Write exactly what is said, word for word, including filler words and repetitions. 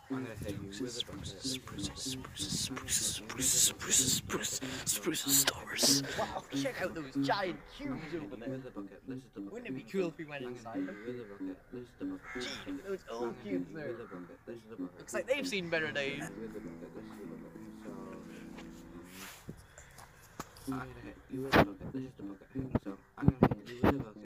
I'm gonna hit you with a bucket. Spruces, spruces, spruces, spruces, spruces, spruces, spruces, spruces stars. Wow, check out those giant cubes over there. With a bucket. This is the bucket. Wouldn't it be cool if we went I'm gonna inside hit them? you with a bucket. This is the bucket. Gee, look at those I'm old gonna cubes hit you there. with a bucket. This is the bucket. Looks like they've seen better days. With a bucket. This is the bucket. So I'm gonna hit you with a bucket. This is the bucket. So I'm gonna hit you with a bucket.